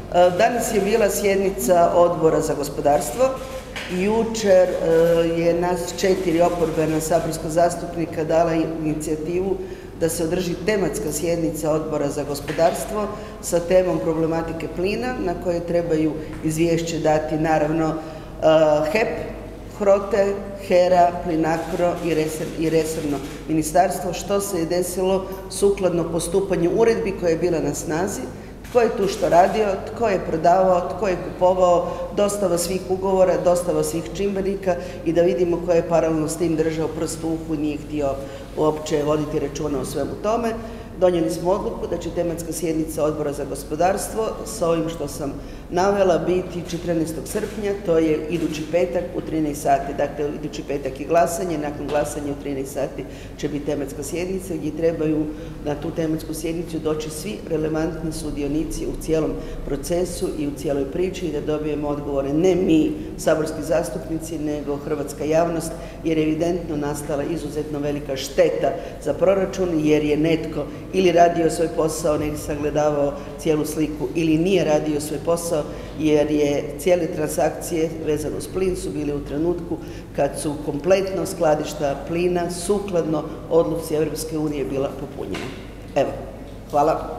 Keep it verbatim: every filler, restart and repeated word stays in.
Danas je bila sjednica odbora za gospodarstvo. Jučer je nas četiri oporbena saborska zastupnika dala inicijativu da se održi tematska sjednica odbora za gospodarstvo sa temom problematike plina, na koje trebaju izvješće dati naravno hep, Hrote, Hera, Plinacro i resorno ministarstvo, što se je desilo sukladno postupanju uredbi koja je bila na snazi, tko je tu što radio, tko je prodavao, tko je kupovao, dostava svih ugovora, dostava svih čimbenika i da vidimo ko je paralelno s tim držao prst u uhu i nije htio uopće voditi računa o svemu tome. Donijeli smo odluku da će tematska sjednica odbora za gospodarstvo sa ovim što sam navela biti četrnaestog srpnja, to je idući petak u trinaest sati. Dakle, idući petak je glasanje, nakon glasanja u trinaest sati će biti tematska sjednica gdje trebaju na tu tematsku sjednicu doći svi relevantni sudionici u cijelom procesu i u cijeloj priči i da dobijemo odgovore ne mi, saborski zastupnici, nego hrvatska javnost, jer je evidentno nastala izuzetno velika šteta za proračun, jer je netko ili radio svoj posao, ne sagledavao cijelu sliku, ili nije radio svoj posao, jer je cijele transakcije vezano s plin su bile u trenutku kad su kompletno skladišta plina sukladno odluci Europske unije bila popunjena. Evo, hvala.